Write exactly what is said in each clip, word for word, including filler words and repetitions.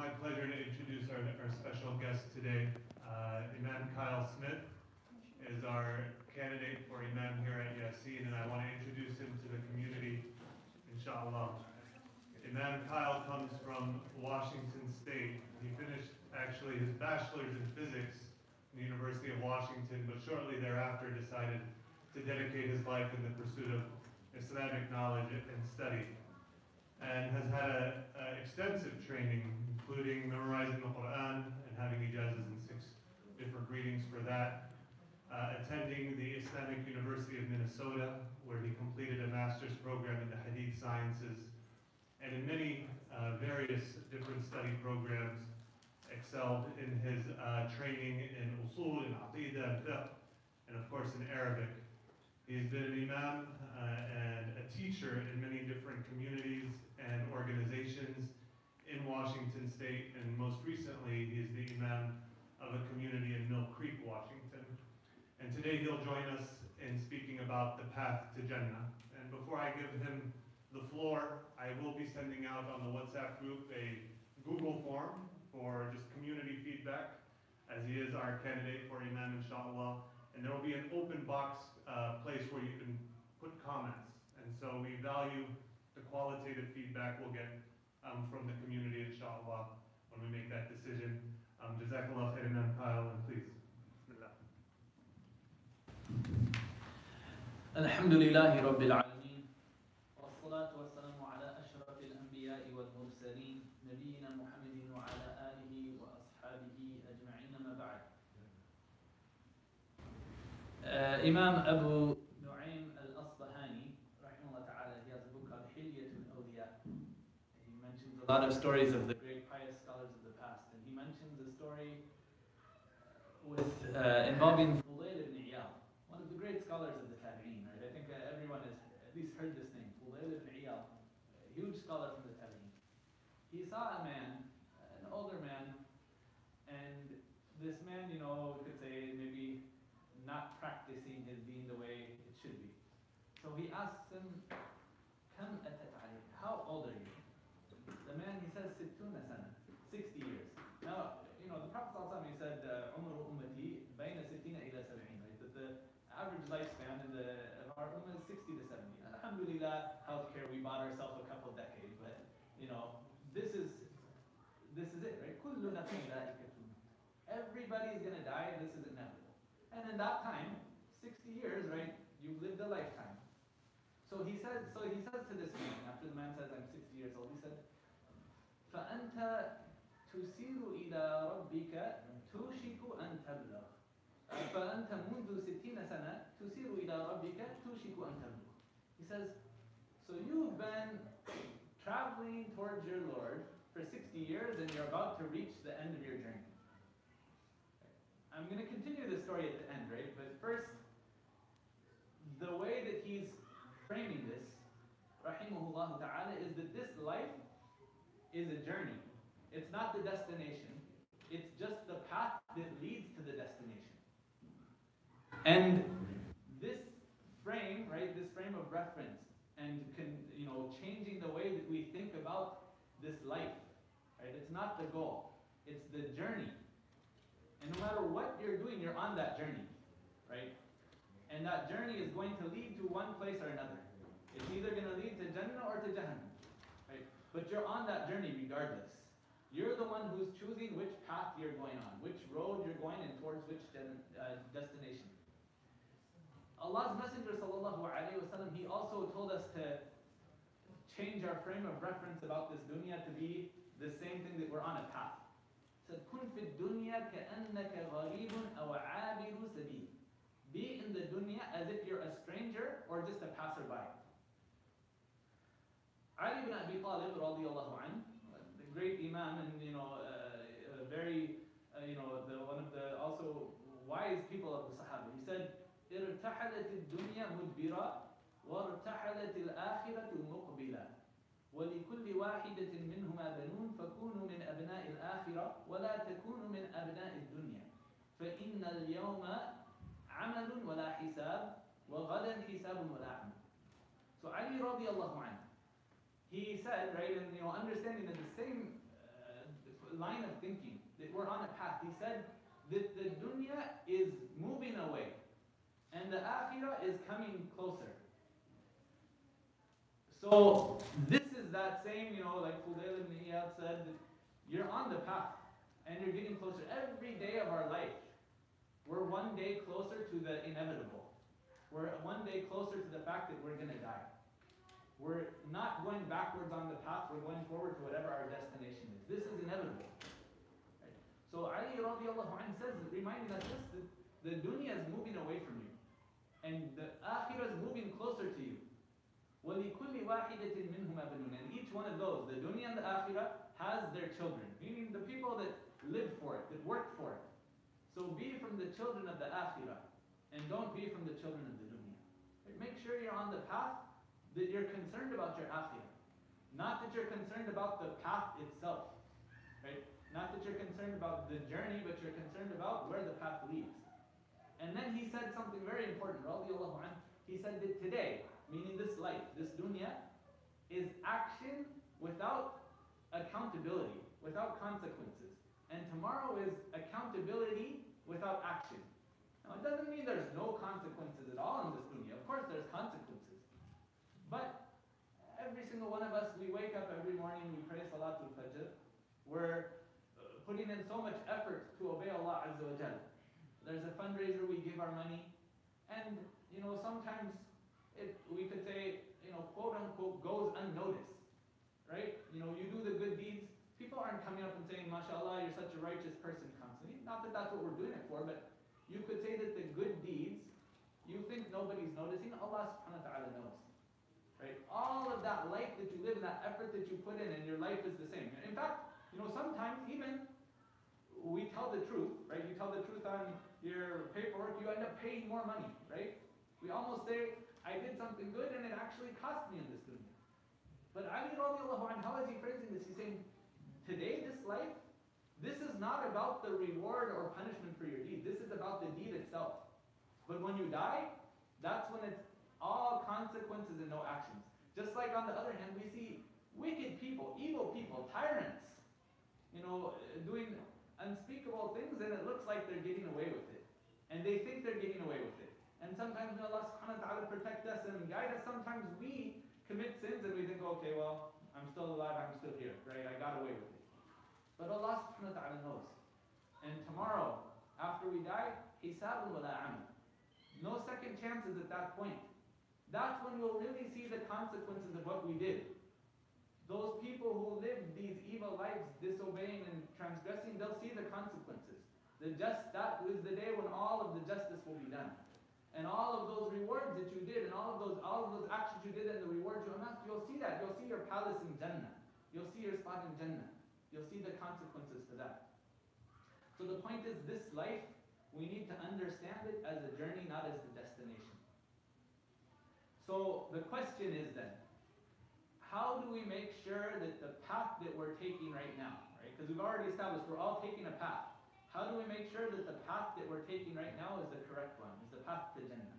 my pleasure to introduce our, our special guest today. Uh, Imam Kyle Smith is our candidate for Imam here at Yaseen, and I want to introduce him to the community, inshallah. Imam Kyle comes from Washington State. He finished actually his bachelor's in physics in the University of Washington, but shortly thereafter decided to dedicate his life in the pursuit of Islamic knowledge and study, and has had an extensive training, including memorizing the Quran and having ijazahs in six different readings for that, uh, attending the Islamic University of Minnesota, where he completed a master's program in the Hadith Sciences, and in many uh, various different study programs, excelled in his uh, training in usul, in aqidah, and fiqh, and of course in Arabic. He's been an imam uh, and a teacher in many different communities and organizations in Washington State, and most recently he's the imam of a community in Mill Creek, Washington. And today he'll join us in speaking about the path to Jannah. And before I give him the floor, I will be sending out on the WhatsApp group a Google form for just community feedback, as he is our candidate for imam, inshallah. And there will be an open box uh, place where you can put comments. And so we value the qualitative feedback we'll get um, from the community, inshallah, when we make that decision. Um, Jazakallah khair, Imam Kyle, and please, bismillah. Alhamdulillahi Rabbil Alameen. Wassalatu wassalamu ala ashrafil anbiya'i wal mursaleen, nabiyyina Muhammadin wa ala alihi wa ashabihi ajma'in, ma ba'd. Uh, Imam Abu Nu'aym al-Asbahani, rahimahullah ta'ala, he has a book called Hilyatul Awliya. He mentions a lot of stories of the great pious scholars of the past, and he mentions a story with uh, involving Fudail ibn Iyad, one of the great scholars of the Tabi'een. Right? I think uh, everyone has at least heard this name, Fudail ibn Iyad, a huge scholar from the Tabi'een. He saw a man, an older man, and this man, you know, we could say maybe not practicing his deen the way it should be. So he asks him, Kam atat alayk? How old are you? The man, he says, sittuna sana, sixty years. Now, you know, the Prophet ﷺ, he said, Umar ummati bayna sittina ila sab'in, right? That the average lifespan in the, of our ummah is sixty to seventy. Alhamdulillah, healthcare, we bought ourselves a couple decades, but, you know, this is, this is it, right? Kullu nafsin dha'ikatun. Everybody is going to die, this is inevitable. And in that time, sixty years, right, you've lived a lifetime. So he says, so he says to this man, after the man says, I'm sixty years old, he said, فَأَنْتَ تُسِيرُ إِلَىٰ رَبِّكَ تُوشِكُ أَن تَبْلَغ فَأَنْتَ مُنْذُ سِتِّينَ سَنَةً تُسِيرُ إِلَىٰ رَبِّكَ تُوشِكُ أَن تَبْلَغ. He says, so you've been traveling towards your Lord for sixty years, and you're about to reach the end of your journey. I'm going to continue the story at the end, right? But first, the way that he's framing this, rahimahullah ta'ala, is that this life is a journey. It's not the destination. It's just the path that leads to the destination. And this frame, right, this frame of reference, and can, you know, changing the way that we think about this life, right? It's not the goal. It's the journey. And no matter what you're doing, you're on that journey, right? And that journey is going to lead to one place or another. It's either going to lead to Jannah or to Jahannam, right? But you're on that journey regardless. You're the one who's choosing which path you're going on, which road you're going in towards which uh, destination. Allah's Messenger sallallahu alaihi wasallam, he also told us to change our frame of reference about this dunya to be the same thing, that we're on a path. Said, "Kun fi dunya ka'annaka gharibun aw 'abiru sabil." Be in the dunya as if you're a stranger or just a passerby. Ali ibn Abi Talib radiyallahu anhu, the great imam and you know, uh, a very uh, you know, the one of the also wise people of the Sahaba. He said, "Irtahalat ad-dunya mudbira wa irtahalat al-akhiratu muqbila." ولكل واحدة منهما بنون فكونوا من أبناء الآخرة ولا تكونوا من أبناء الدنيا فإن اليوم عمل ولا حساب وغدا حساب ولا عمل. So Ali radiallahu anhu, he said, right, and you know, understanding that the same uh, line of thinking, that we're on a path. He said that the dunya is moving away and the akhirah is coming closer. So this is that same, you know, like Fudail ibn Iyad said, that you're on the path and you're getting closer. Every day of our life, we're one day closer to the inevitable. We're one day closer to the fact that we're going to die. We're not going backwards on the path, we're going forward to whatever our destination is. This is inevitable. Right? So Ali radiallahu anhu says, reminding us this, that the dunya is moving away from you. And the akhirah is moving closer to you. وَلِكُلِّ وَاحِدَةٍ مِّنْهُمَا بَنُونَ. And each one of those, the dunya and the akhirah, has their children. Meaning the people that live for it, that work for it. So be from the children of the akhirah. And don't be from the children of the dunya. Right? Make sure you're on the path, that you're concerned about your akhirah. Not that you're concerned about the path itself. Right? Not that you're concerned about the journey, but you're concerned about where the path leads. And then he said something very important, radiallahu anhu. He said that today, meaning this life, this dunya, is action without accountability, without consequences. And tomorrow is accountability without action. Now it doesn't mean there's no consequences at all in this dunya. Of course there's consequences. But every single one of us, we wake up every morning, we pray Salatul Fajr. We're uh, putting in so much effort to obey Allah Azza wa Jalla. There's a fundraiser, we give our money. And, you know, sometimes it, we could say, you know, quote unquote, goes unnoticed. Right? You know, you do the good deeds. People aren't coming up and saying, MashaAllah, you're such a righteous person constantly. Not that that's what we're doing it for, but you could say that the good deeds, you think nobody's noticing, Allah subhanahu wa ta'ala knows. Right? All of that life that you live, and that effort that you put in, and your life is the same. In fact, you know, sometimes even we tell the truth, right? You tell the truth on your paperwork, you end up paying more money, right? We almost say, I did something good and it actually cost me in this dunya. But Ali radiallahu anhu, how is he phrasing this? He's saying, today, this life, this is not about the reward or punishment for your deed. This is about the deed itself. But when you die, that's when it's all consequences and no actions. Just like on the other hand, we see wicked people, evil people, tyrants, you know, doing unspeakable things, and it looks like they're getting away with it. And they think they're getting away with it. And sometimes may Allah subhanahu wa ta'ala protect us and guide us. Sometimes we commit sins and we think, okay, well, I'm still alive, I'm still here, right? I got away with it. But Allah subhanahu wa ta'ala knows. And tomorrow, after we die, hisabun wala amal. No second chances at that point. That's when we'll really see the consequences of what we did. Those people who lived these evil lives, disobeying and transgressing, they'll see the consequences. The just, that is the day when all of the justice will be done. And all of those rewards that you did, and all of those all of those actions you did, and the rewards you amassed, you'll see that. You'll see your palace in Jannah. You'll see your spot in Jannah. You'll see the consequences for that. So the point is, this life, we need to understand it as a journey, not as the destination. So the question is then, how do we make sure that the path that we're taking right now, right? Because we've already established we're all taking a path. How do we make sure that the path that we're taking right now is the correct one, is the path to Jannah?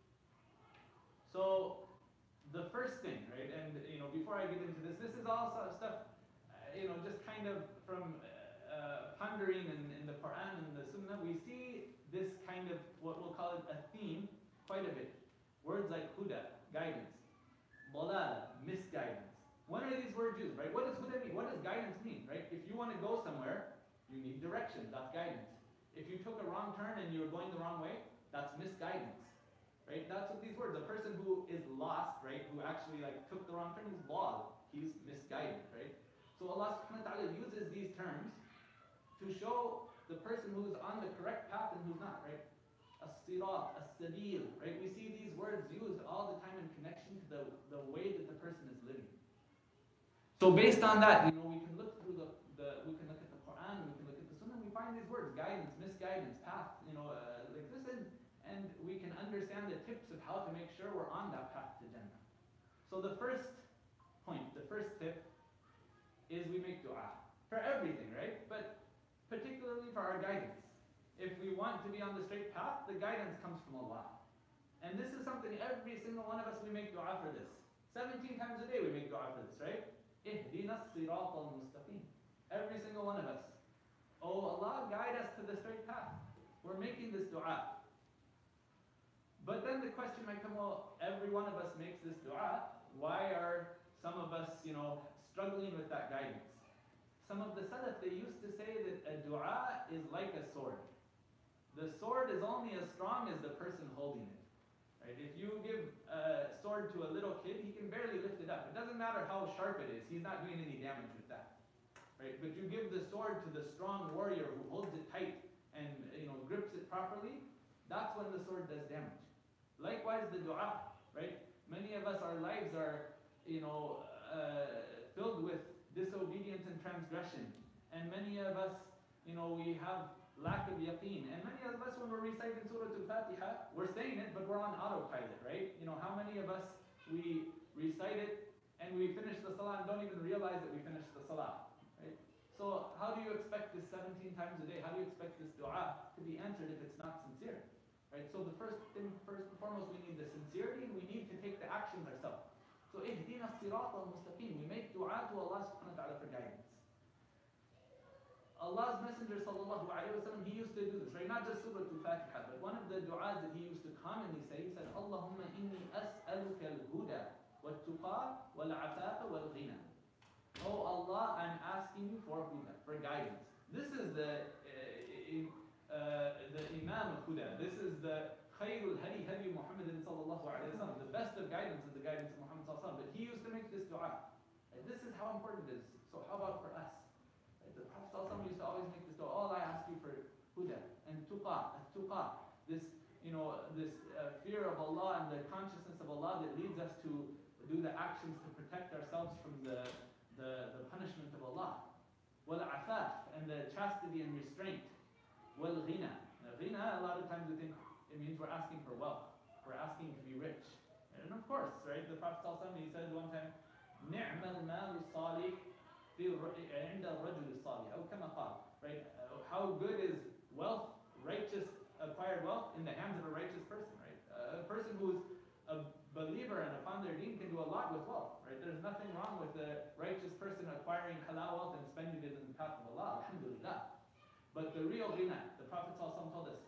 So the first thing, right, and you know, before I get into this, this is all sort of stuff, uh, you know, just kind of from uh, pondering in, in the Quran and the Sunnah, we see this kind of, what we'll call it a theme, quite a bit. Words like huda, guidance, dalala, misguidance. When are these words used, right? What does huda mean? What does guidance mean, right? If you want to go somewhere, you need direction, that's guidance. If you took a wrong turn and you were going the wrong way, that's misguidance, right? That's what these words, a person who is lost, right, who actually like took the wrong turn, is bald, he's misguided, right? So Allah subhanahu wa ta'ala uses these terms to show the person who's on the correct path and who's not, right? As-sirat, as-sabil, right? We see these words used all the time in connection to the, the way that the person is living. So based on that, you know, we can look through the, the we can look at the Quran, we can look at the Sunnah, we find these words, guidance, misguidance, path, you know, uh, like this, and, and we can understand the tips of how to make sure we're on that path to Jannah. So the first point, the first tip is we make dua for everything, right? But particularly for our guidance. If we want to be on the straight path, the guidance comes from Allah. And this is something every single one of us, we make dua for this. seventeen times a day we make dua for this, right? Ihdina as-sirata al-mustaqim. Every single one of us. Oh Allah, guide us to the straight path. We're making this dua. But then the question might come, well, every one of us makes this dua. Why are some of us, you know, struggling with that guidance? Some of the Salaf, they used to say that a dua is like a sword. The sword is only as strong as the person holding it. Right? If you give a sword to a little kid, he can barely lift it up. It doesn't matter how sharp it is. He's not doing any damage with that. Right? But you give the sword to the strong warrior who holds it tight and, you know, grips it properly, that's when the sword does damage. Likewise, the dua, right? Many of us, our lives are, you know, uh, filled with disobedience and transgression. And many of us, you know, we have lack of yaqeen. And many of us, when we're reciting Surah Al-Fatiha, we're saying it, but we're on autopilot, right? You know, how many of us, we recite it and we finish the salah and don't even realize that we finished the salah, right? So how do you expect this seventeen times a day? How do you expect this dua to be answered if it's not sincere? Right? So the first thing, first and foremost, we need the sincerity, and we need to take the actions ourselves. So ihdina as-sirat al-mustaqim. We make dua to Allah subhanahu wa ta'ala for guidance. Allah's Messenger sallallahu alayhi wa sallam, he used to do this, right? Not just Surah Al-Fatiha, but one of the du'as that he used to commonly say, he said, Allahumma inni as'aluka al-huda wal-tuqa wal-afafa wal-ghina. Oh Allah, I'm asking you for huda, for guidance. This is the uh, uh, the Imam of Huda. This is the Khayrul Hadi Hadi Muhammadin sallallahu alayhi wa sallam. The best of guidance is the guidance of Muhammad sallallahu alayhi wa sallam. But he used to make this dua. And this is how important it is. So how about for us? Right? The Prophet sallallahu alayhi wa sallam used to always make this dua. Oh, I ask you for Huda and Tuqa, and Tuqa. This, you know, this uh, fear of Allah and the consciousness of Allah that leads us to do the actions to protect ourselves from the, the, the punishment of Allah. Wal afaf, and the chastity and restraint. Well, ghina. Ghina, a lot of times we think it means we're asking for wealth. We're asking to be rich. And of course, right, the Prophet ﷺ, he said one time, نِعْمَ الْمَالُ الصَّالِحِ عِنْدَ الرَّجُلِ الصَّالِحِ أو كما قال. Right? Uh, how good is wealth, righteous, acquired wealth in the hands of a righteous person, right? Uh, a person who's a believer and upon their deen can do a lot with wealth, right? There's nothing wrong with a righteous person acquiring halal wealth and spending it in the path of Allah, alhamdulillah. But the real ghina, the Prophet ﷺ told us,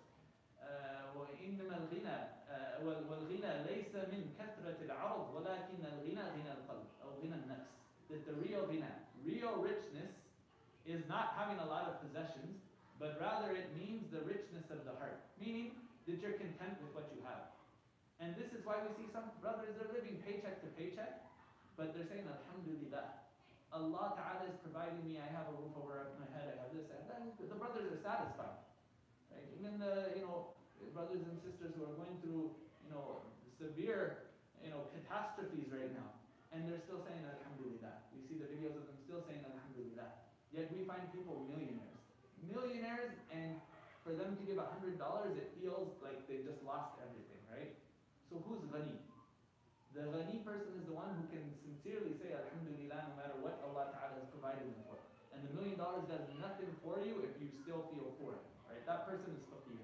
وَإِنَّمَا الْغِنَى وَالْغِنَى لَيْسَ مِنْ كَثْرَةِ الْعَرْضِ وَلَكِنَّ الْغِنَى غِنَى الْقَلْبِ أو غِنَى النَّفْسِ. That the real ghina, real richness, is not having a lot of possessions, but rather it means the richness of the heart. Meaning that you're content with what you have. And this is why we see some brothers, they're living paycheck to paycheck, but they're saying, Alhamdulillah. Allah Ta'ala is providing me, I have a roof over my head, I have this, I have that. The brothers are satisfied. Right? Even the, you know, brothers and sisters who are going through, you know, severe, you know, catastrophes right now, and they're still saying Alhamdulillah. We see the videos of them still saying Alhamdulillah. Yet we find people millionaires. Millionaires, and for them to give a hundred dollars, it feels like they just lost everything, right? So who's ghani? The ghani person is the one who can sincerely say Alhamdulillah no matter what Allah Ta'ala has provided them for. And the million dollars does nothing for you if you still feel poor. Right? That person is faqir.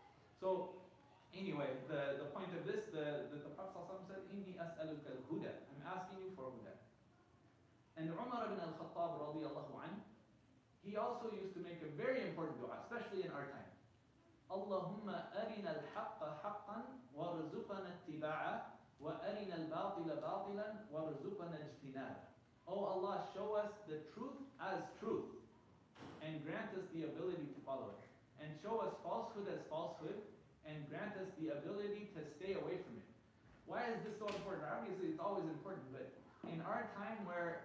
So anyway, the, the point of this, the, the, the Prophet ﷺ said, Inni as'aluka al-huda. I'm asking you for huda. And Umar ibn al-Khattab radiyallahu anhu, he also used to make a very important dua, especially in our time. Allahumma arina al-haqqa haqqan warzuqana ittiba'ah وَأَرِنَا الْبَاطِلَ بَاطِلًا وَارْزُقْنَا اجْتِنَابًا. Oh Allah, show us the truth as truth, and grant us the ability to follow it. And show us falsehood as falsehood, and grant us the ability to stay away from it. Why is this so important? Obviously, it's always important, but in our time where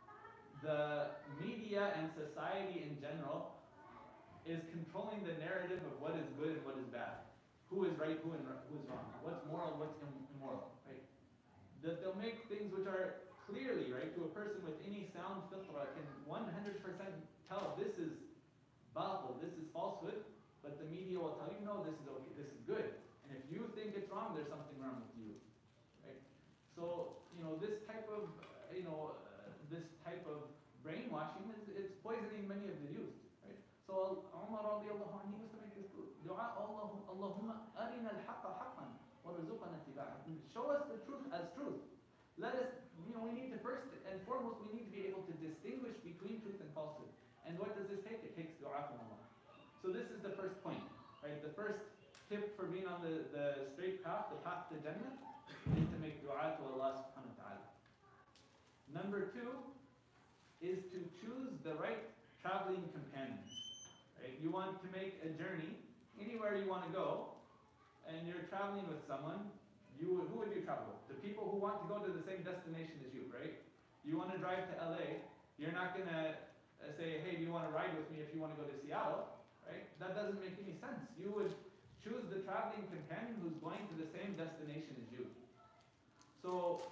the media and society in general is controlling the narrative of what is good and what is bad, who is right, who and who is wrong, what's moral, what's immoral, right? That they'll make things which are clearly, right, to a person with any sound fitrah can one hundred percent tell this is batil, this is falsehood, but the media will tell you, no, this is okay, this is good. And if you think it's wrong, there's something wrong with you, right? So, you know, this type of, you know, uh, this type of brainwashing is it's poisoning many of the youth, right? So Umar radiallahu anhu used to make this dua, Allahumma arina al-haqqa haqqan warzuqna ittiba'ah. Show us the truth as truth. Let us, you know, we need to first and foremost, we need to be able to distinguish between truth and falsehood. And what does this take? It takes dua from Allah. So this is the first point, right? The first tip for being on the, the straight path, the path to Jannah, is to make dua to Allah subhanahu wa ta'ala. Number two is to choose the right traveling companions. Right? You want to make a journey anywhere you want to go, and you're traveling with someone. You would, who would you travel with? The people who want to go to the same destination as you, right? You want to drive to L A. You're not gonna uh, say, "Hey, do you want to ride with me if you want to go to Seattle?" Right? That doesn't make any sense. You would choose the traveling companion who's going to the same destination as you. So,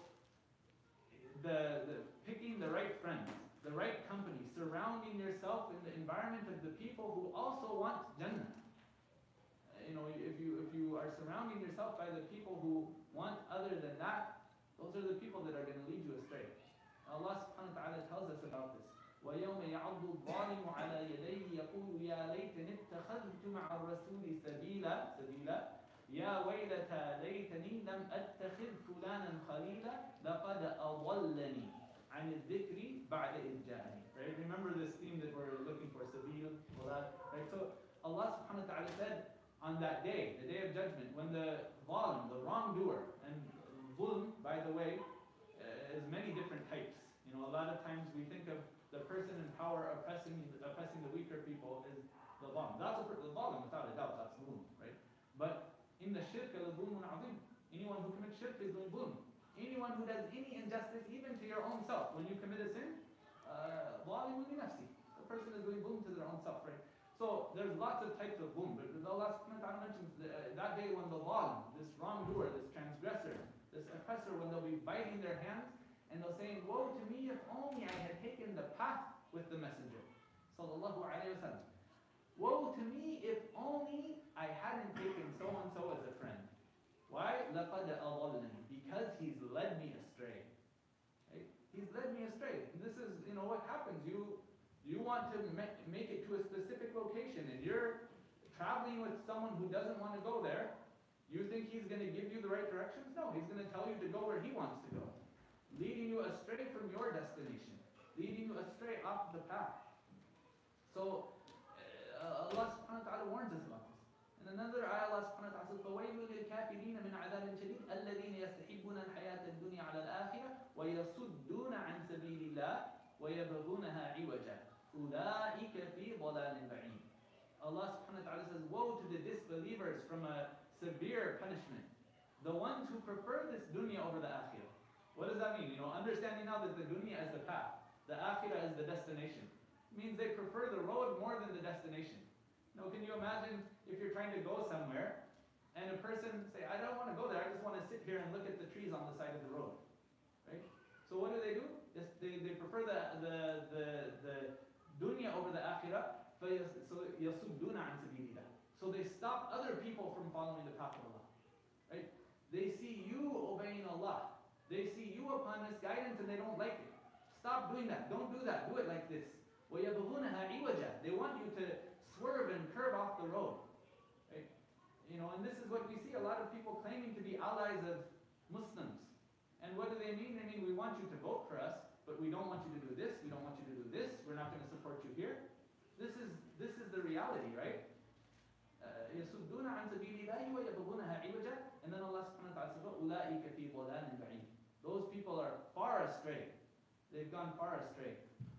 the, the picking the right friends, the right company, surrounding yourself in the environment of the people who also want Jannah. Uh, you know, if you if you are surrounding yourself by the people who want other than that, those are the people that are going to lead you astray. Allah subhanahu wa ta'ala tells us about this. وَيَوْمَ يَعَضُّ الظَّالِمُ عَلَى يَدَيْهِ يَقُولُ يَا لَيْتَنِي اتَّخَذْتُ مَعَ الرَّسُولِ سَبِيلًا سَبِيلًا يَا وَيْلَتَى لَيْتَنِي لَمْ أَتَّخِذْ فُلَانًا خَلِيلًا لَقَدْ أَضَلَّنِي عَنِ الذِّكْرِ بَعْدَ إِذْ جَاءَنِي. Right? Remember this theme that we're looking for, sabil, right? So Allah subhanahu wa ta'ala said on that day, the day of judgment, when the zalim, the wrongdoer, and zulm, by the way, uh, is many different types. You know, a lot of times we think of the person in power oppressing oppressing the weaker people is the zalim. That's a the zalim, without a doubt, that's zulm, right? But in the shirk, al-zulmun azim. Anyone who commits shirk is doing zulm. Anyone who does any injustice, even to your own self, when you commit a sin, zalimun li nafsi. The person is doing zulm to their own self, right? So there's lots of types of zulm, but Allah subhanahu wa ta'ala mentions uh, that day when the zalim, this wrongdoer, this transgressor, this oppressor, when they'll be biting their hands, and they'll say, "Woe to me if only I had taken the path with the messenger." Sallallahu alayhi wa sallam. Woe to me if only I hadn't taken so-and-so as a friend. Why? لَقَدْ أَضَلَّنِي. Because he's led me astray. Right? He's led me astray. And this is, you know, what happens. You you want to make, make it to a specific location, and you're traveling with someone who doesn't want to go there. You think he's going to give you the right directions? No, he's going to tell you to go where he wants to go, leading you astray from your destination, leading you astray off the path. So uh, Allah subhanahu wa ta'ala warns us about this. In another ayah, Allah subhanahu wa ta'ala says, فَوَيْلٌ لِلْكَافِرِينَ مِنْ عَذَابٍ شَدِيدٍ الَّذِينَ يَسْتَحِبُّونَ الْحَيَاةَ الدُّنْيَا عَلَى الْآخِرَةِ وَيَصُدُّونَ عَنْ سَبِيلِ اللَّهِ وَيَبْغُونَهَا عِوَجًا أُولَٰئِكَ فِي ضَلَالٍ بَعِيدٍ. Allah subhanahu wa ta'ala says, woe to the disbelievers from a severe punishment. The ones who prefer this dunya over the akhirah. What does that mean? You know, understanding now that the dunya is the path, the akhirah is the destination. It means they prefer the road more than the destination. You know, can you imagine if you're trying to go somewhere and a person say, "I don't want to go there, I just want to sit here and look at the trees on the side of the road." Right? So what do they do? Yes, they, they prefer the, the, the, the dunya over the akhirah. So يَصُدُّونَ عَنْ سَبِيلِ اللَّهِ. So they stop other people from following the path of Allah. Right? They see you obeying Allah. They see you upon this guidance and they don't like it. Stop doing that. Don't do that. Do it like this. وَيَبْغُونَهَا عِوَجًا. They want you to swerve and curve off the road. Right? You know, and this is what we see, a lot of people claiming to be allies of Muslims. And what do they mean? They mean, we want you to vote for us, but we don't want you to do this, we don't want you to do this, we're not going to support you here. This is this is the reality, right? يَصُدُّونَ عَنْ سَبِيلِ اللَّهِ وَيَبْغُونَهَا عِوَجًا. And then Allah subhanahu wa ta'ala says, أُولَٰئِكَ فِي ضَلَالٍ بَعِيدٍ. Those people are far astray. They've gone far astray.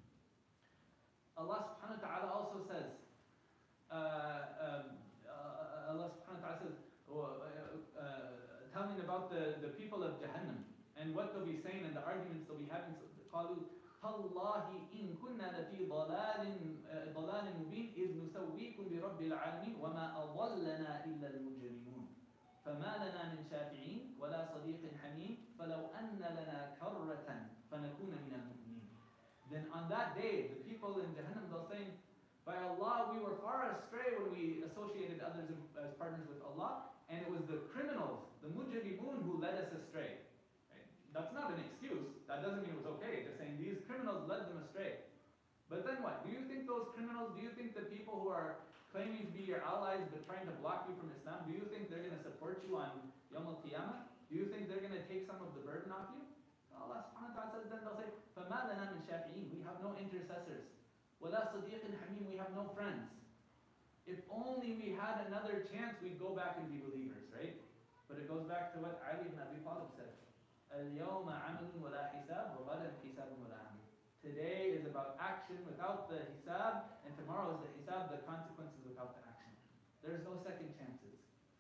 Allah subhanahu wa ta'ala also says, uh, um, uh, Allah subhanahu wa ta'ala says, uh, uh, telling about the, the people of Jahannam and what they'll be saying and the arguments they'll be having. قَالُوا تَاللَّهِ إِن كُنَّا لَفِي ضَلَالٍ ضَلَالٍ مُبِينٍ إِذْ نُسَوِّيكُم بِرَبِّ الْعَالَمِينَ وَمَا أَضَلَّنَا إِلَّا الْمُجْرِمُونَ فَمَا لَنَا مِنْ شَافِعِينَ وَلَا صَدِيقٍ حَمِيمٍ فَلَوْ أَنَّ لَنَا كَرَّةً فَنَكُونَ مِنَ الْمُؤْمِنِينَ. Then on that day, the people in Jahannam, they'll say, by Allah, we were far astray when we associated others as partners with Allah, and it was the criminals, the mujrimun, who led us astray. Right? That's not an excuse. That doesn't mean it was okay. They're saying these criminals led them astray. But then what? Do you think those criminals, do you think the people who are claiming to be your allies but trying to block you from Islam, do you think they're going to support you on Yawm al-Qiyamah? Do you think they're going to take some of the burden off you? Allah subhanahu wa ta'ala says, then they'll say, فَمَا لَنَا مِنْ شَافِعِينَ. We have no intercessors. وَلَا صَدِيقٍ حَمِيمٍ, we have no friends. If only we had another chance, we'd go back and be believers, right? But it goes back to what Ali ibn Abi Talib said. الْيَوْمَ عَمَلٌ وَلَا حِسَابٌ وَغَدًا حِسَابٌ وَلَا عَمَلٌ. Today is about action without the hisab, and tomorrow is the hisab, the consequences without the action. There's no second chances.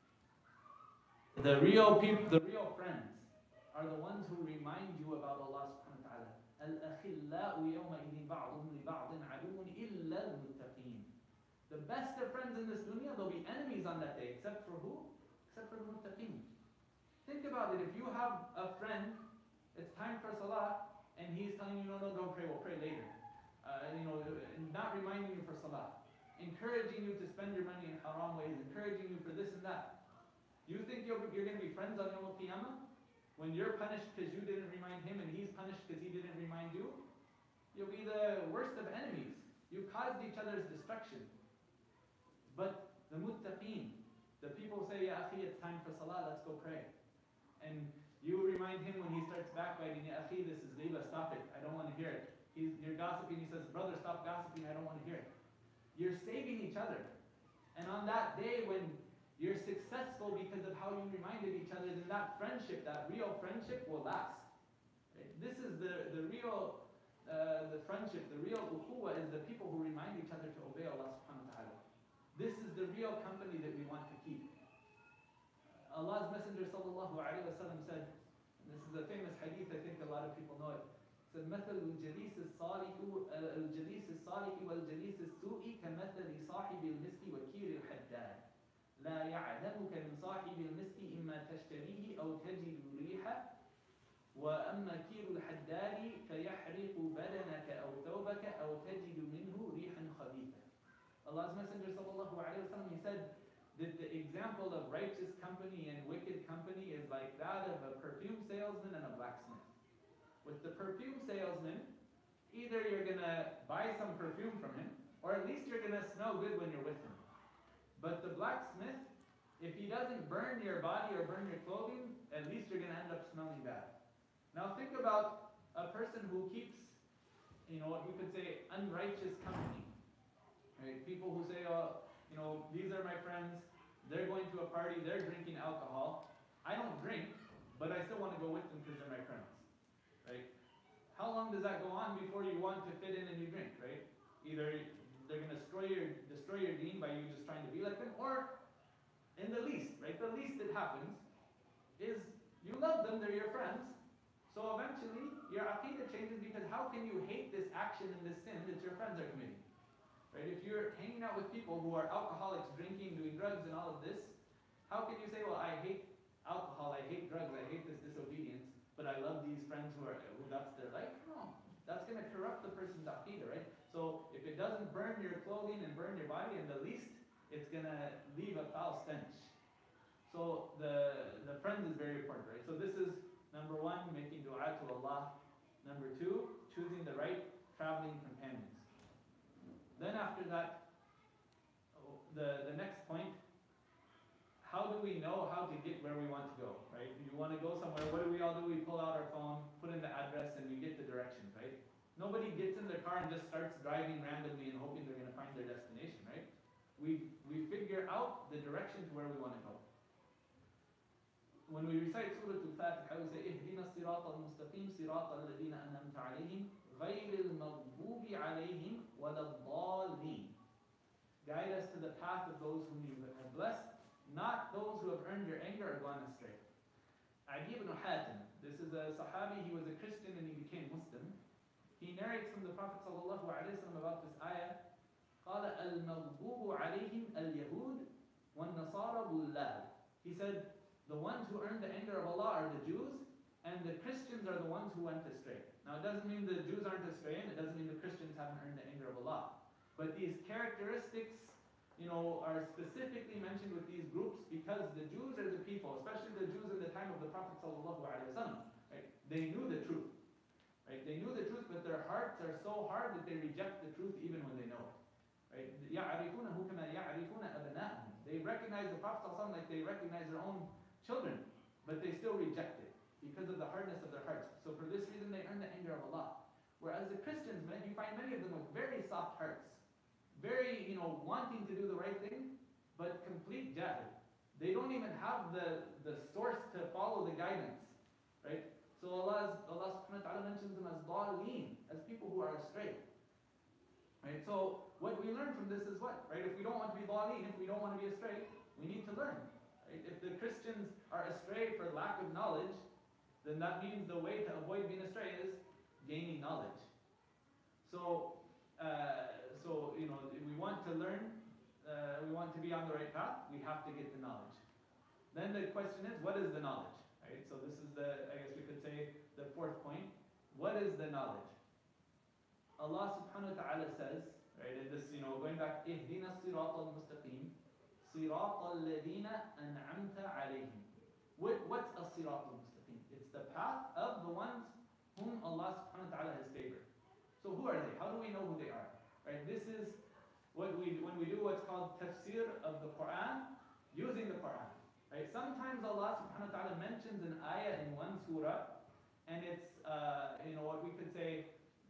The real people, the real friends, are the ones who remind you about Allah subhanahu wa ta'ala. الْأَخِلَّاءُ يَوْمَئِذٍ بَعْضُهُمْ لِبَعْضٍ عَدُوٌّ إِلَّا الْمُتَّقِينَ. The best of friends in this dunya, they'll be enemies on that day, except for who? Except for the muttaqeen. Think about it, if you have a friend, it's time for salah, and he's telling you, no, no, don't pray, we'll pray later. Uh, you know, not reminding you for salah. Encouraging you to spend your money in haram ways, encouraging you for this and that. Do you think you're, you're going to be friends on Yawm al-Qiyamah? When you're punished because you didn't remind him and he's punished because he didn't remind you? You'll be the worst of enemies. You caused each other's destruction. But the muttaqeen, the people say, Ya akhi, it's time for salah, let's go pray. And you remind him when he starts backbiting, Ya akhi, this is ghiba, stop it, I don't want to hear it. He's, you're gossiping, he says, brother, stop gossiping, I don't want to hear it. You're saving each other. And on that day when you're successful because of how you reminded each other, then that friendship, that real friendship will last. Right? This is the, the real uh, the friendship, the real ukhuwa is the people who remind each other to obey Allah subhanahu wa ta'ala. This is the real company that we want to keep. Allah's Messenger sallallahu alayhi wa sallam said, and this is a famous hadith, I think a lot of people know it, said, مثل الجليس الصالح الجليس الصالح والجليس السوء كمثل صاحب المسك وكير الحداد لا يعلمك من صاحب المسك إما تشتريه أو تجد ريحه وأما كير الحداد فيحرق بدنك أو ثوبك أو تجد منه ريحا خبيثا. Allah's Messenger sallallahu alayhi wa sallam, he said that the example of righteous company and wicked company is like that of a perfume salesman and a blacksmith. With the perfume salesman, either you're going to buy some perfume from him, or at least you're going to smell good when you're with him. But the blacksmith, if he doesn't burn your body or burn your clothing, at least you're going to end up smelling bad. Now think about a person who keeps, you know, what you could say, unrighteous company. Right? People who say, oh, you know, these are my friends, they're going to a party, they're drinking alcohol. I don't drink, but I still want to go with them because they're my friends. Right? How long does that go on before you want to fit in and you drink, right? Either they're going to destroy your, destroy your deen by you just trying to be like them, or in the least, right? The least that happens is you love them, they're your friends, so eventually your aqidah changes because how can you hate this action and this sin that your friends are committing? Right? If you're hanging out with people who are alcoholics, drinking, doing drugs and all of this, how can you say, well, I hate alcohol, I hate drugs, I hate this disobedience, but I love these friends who are who that's their life? No. That's going to corrupt the person's aqidah, right? So if it doesn't burn your clothing and burn your body, in the least, it's going to leave a foul stench. So the, the friends is very important, right? So this is number one, making dua to Allah. Number two, choosing the right traveling companions. Then after that, the, the next point, how do we know how to get where we want to go, right? If you want to go somewhere, what do we all do? We pull out our phone, put in the address, and we get the directions, right? Nobody gets in their car and just starts driving randomly and hoping they're going to find their destination, right? We, we figure out the direction to where we want to go. When we recite Surah Al-Fatiha, we say, اهدنا الصراط المستقيم صراط الذين أنعمت عليهم غير المغضوب عليهم ولا الضالين. Guide us to the path of those whom you have blessed, not those who have earned your anger or gone astray. Adi ibn Hatim, this is a Sahabi, he was a Christian and he became Muslim. He narrates from the Prophet sallallahu alaihi wasallam about this ayah. قال المغضوب عليهم اليهود والنصارى ضلال. He said, the ones who earned the anger of Allah are the Jews, and the Christians are the ones who went astray. Now it doesn't mean the Jews aren't astray, and it doesn't mean the Christians haven't earned the anger of Allah. But these characteristics, you know, are specifically mentioned with these groups because the Jews are the people, especially the Jews in the time of the Prophet sallallahu alaihi wasallam. Right? They knew the truth. Right? They knew the truth, but their hearts are so hard that they reject the truth even when they know it. Right? يَعْرِفُونَهُ كَمَا يَعْرِفُونَ أَبْنَاءَهُم. They recognize the Prophet sallallahu alaihi wasallam like they recognize their own children, but they still reject it because of the hardness of their hearts. So for this reason, they earn the anger of Allah. Whereas the Christians, man, you find many of them with very soft hearts, very, you know, wanting to do the right thing, but complete jahil. They don't even have the, the source to follow the guidance, right? So Allah, Allah subhanahu wa ta'ala mentions them as dhalleen, as people who are astray. Right? So what we learn from this is what? Right? If we don't want to be dhalleen, if we don't want to be astray, we need to learn. Right? If the Christians are astray for lack of knowledge, then that means the way to avoid being astray is gaining knowledge. So, uh, so you know, if we want to learn, uh, we want to be on the right path, we have to get the knowledge. Then the question is, what is the knowledge? Right? So this is the, I guess we could say, the fourth point. What is the knowledge? Allah subhanahu wa ta'ala says, right, and this, you know, going back, اهدنا الصراط المستقيم صراط الذين أنعمت عليهم. What, what's a sirat al-mustaqim? It's the path of the ones whom Allah subhanahu wa ta'ala has favored. So who are they? How do we know who they are? Right? This is what we, when we do what's called tafsir of the Quran, using the Quran. Right? Sometimes Allah subhanahu wa ta'ala mentions an ayah in one surah, and it's, uh, you know, what we could say,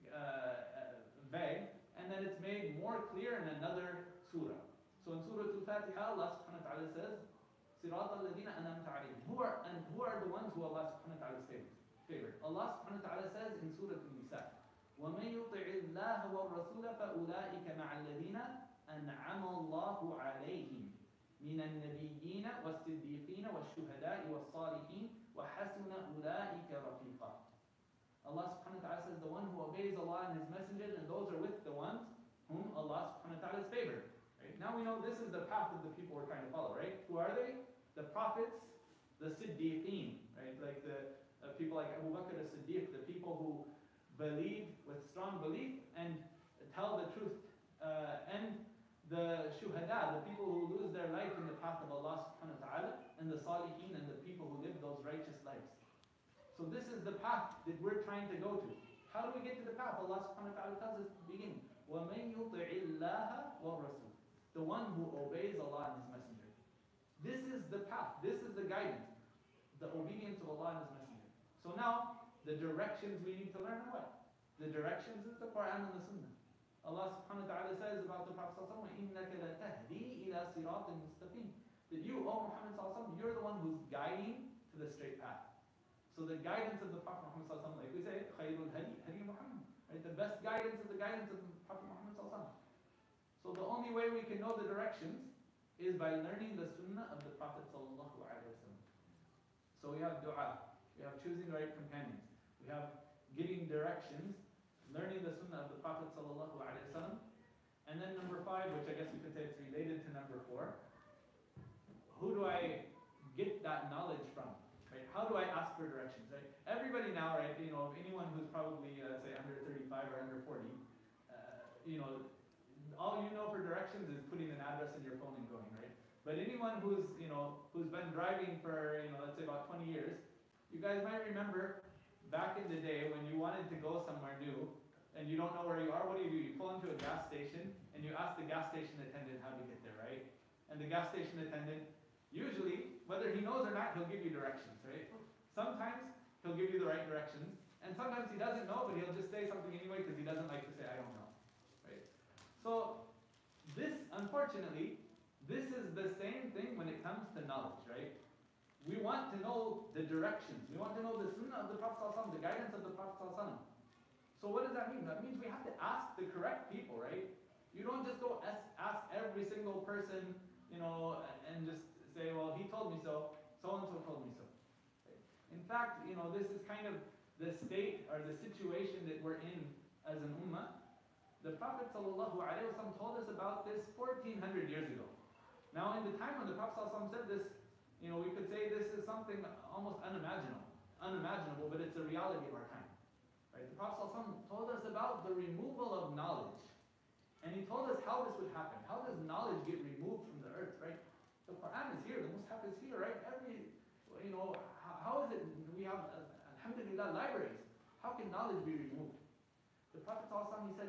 uh, vague, and then it's made more clear in another surah. So in Surah Al-Fatiha, Allah subhanahu wa ta'ala says, صِرَاطَ الَّذِينَ أَنْعَمْتَ عَلَيْهِمْ. Who are, and who are the ones who Allah subhanahu wa ta'ala has favored? Allah subhanahu wa ta'ala says in Surah Al-Nisa, وَمَنْ يُطِعِ اللَّهَ وَالرَّسُولَ فَأُولَٰئِكَ مَعَ الَّذِينَ أَنْعَمَ اللَّهُ عَلَيْهِمْ مِنَ النَّبِيِّينَ وَالصِّدِّيقِينَ وَالشُّهَدَاءِ وَالصَّالِحِينَ وَحَسُنَ أُولَٰئِكَ رَفِيقًا. Allah subhanahu wa ta'ala says the one who obeys Allah and His messengers, and those are with the ones whom Allah subhanahu wa ta'ala has favored. Right? Now we know this is the path of the people we're trying to follow, right? Who are they? The prophets, the Siddiqeen, right? Like the uh, people like Abu Bakr as-Siddiq, the people who believe with strong belief and tell the truth, uh, and the Shuhada, the people who lose their life in the path of Allah subhanahu wa ta'ala, and the Salihin, and the people who live those righteous lives. So this is the path that we're trying to go to. How do we get to the path? Allah subhanahu wa ta'ala tells us at the beginning, وَمَنْ يُطِعِ اللَّهَ وَالرَّسُولَ. The one who obeys Allah and His messenger. This is the path. This is the guidance. The obedience of Allah and His messenger. So now, the directions we need to learn are what? The directions is the Quran and the Sunnah. Allah subhanahu wa ta'ala says about the Prophet sallallahu alaihi wasallam, إِنَّكَ لَتَهْدِي إِلَى صِرَاطٍ مُسْتَقِيمٍ. That you, O Muhammad sallallahu alaihi wasallam, you're the one who's guiding to the straight path. So the guidance of the Prophet Muhammad sallallahu alaihi wasallam, like we say, خَيْرُ الْهَدِي هَدِي Muhammad. Right? The best guidance is the guidance of the Prophet Muhammad sallallahu alaihi wasallam. So the only way we can know the directions is by learning the Sunnah of the Prophet sallallahu alaihi wasallam. So we have dua, we have choosing the right companions, we have giving directions, learning the Sunnah of the Prophet sallallahu alaihi wasallam, and then number five, which I guess we could say it's related to number four. Who do I get that knowledge from? Right? How do I ask for directions? Right? Everybody now, right? You know, anyone who's probably uh, say under thirty-five or under forty, uh, you know, all you know for directions is putting an address in your phone and going, right? But anyone who's, you know, who's been driving for, you know, let's say about twenty years, you guys might remember back in the day when you wanted to go somewhere new and you don't know where you are, what do you do? You pull into a gas station and you ask the gas station attendant how to get there, right? And the gas station attendant, usually, whether he knows or not, he'll give you directions, right? Sometimes he'll give you the right directions, and sometimes he doesn't know, but he'll just say something anyway because he doesn't like to say, I don't know, right? So, this, unfortunately, this is the same thing when it comes to knowledge, right? We want to know the directions. We want to know the Sunnah of the Prophet ﷺ, the guidance of the Prophet ﷺ. So what does that mean? That means we have to ask the correct people, right? You don't just go ask, ask every single person, you know, and just say, well, he told me so, so-and-so told me so. In fact, you know, this is kind of the state or the situation that we're in as an ummah. The Prophet ﷺ told us about this fourteen hundred years ago. Now, in the time when the Prophet ﷺ said this, you know, we could say this is something almost unimaginable, unimaginable, but it's a reality of our time. Right? The Prophet ﷺ told us about the removal of knowledge. And he told us how this would happen. How does knowledge get removed from the earth, right? The Quran is here, the Mus'haf is here, right? Every, you know, how, how is it, we have, uh, alhamdulillah, libraries. How can knowledge be removed? The Prophet ﷺ, he said,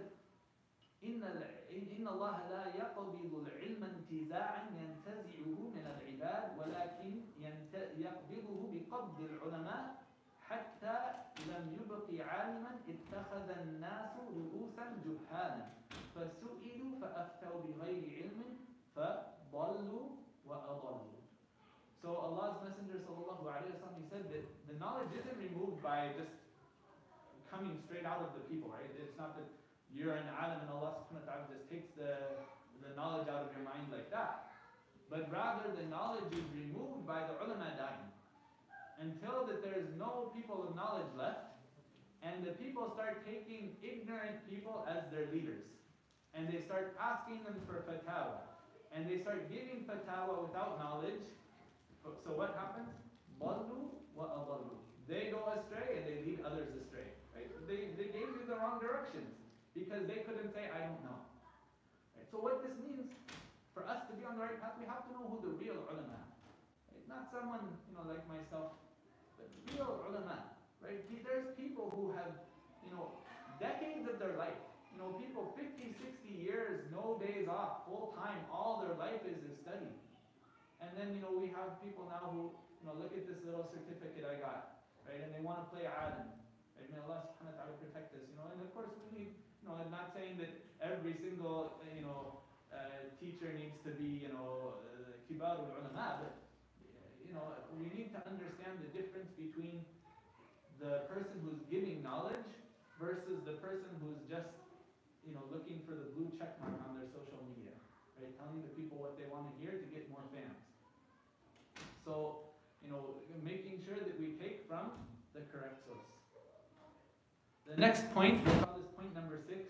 إن إن الله لا يقبض العلم انتزاعا ينتزعه من العباد ولكن يقبضه بقبض العلماء حتى لم يبق عالما اتخذ الناس رؤوسا جهالا فسئلوا فأفتوا بغير علم فضلوا وأضلوا. So Allah's Messenger sallallahu alaihi wasallam, he said that the knowledge isn't removed by just coming straight out of the people, right? It's not that you're an alim and Allah subhanahu wa ta'ala just takes the, the knowledge out of your mind like that. But rather the knowledge is removed by the ulama dying. Until that there's no people of knowledge left, and the people start taking ignorant people as their leaders. And they start asking them for fatwa. And they start giving fatwa without knowledge. So what happens? ضَلُّوا وَأَضَلُّوا. They go astray and they lead others astray. Right? They, they gave you the wrong directions because they couldn't say, I don't know. Right? So what this means, for us to be on the right path, we have to know who the real ulama are. Right? Not someone, you know, like myself, but real ulama. Right? There's people who have, you know, decades of their life. You know, people fifty, sixty years, no days off, full time, all their life is in study. And then, you know, we have people now who, you know, look at this little certificate I got, right? And they want to play alim. Right? May Allah subhanahu wa ta'ala protect us, you know. And of course we need, you know, I'm not saying that every single, you know, uh, teacher needs to be, you know, kibarul ulama, but, you know, we need to understand the difference between the person who's giving knowledge versus the person who's just, you know, looking for the blue check mark on their social media, right? Telling the people what they want to hear to get more fans. So, you know, making sure that we take from the correct source. The next point, we'll call this point number six,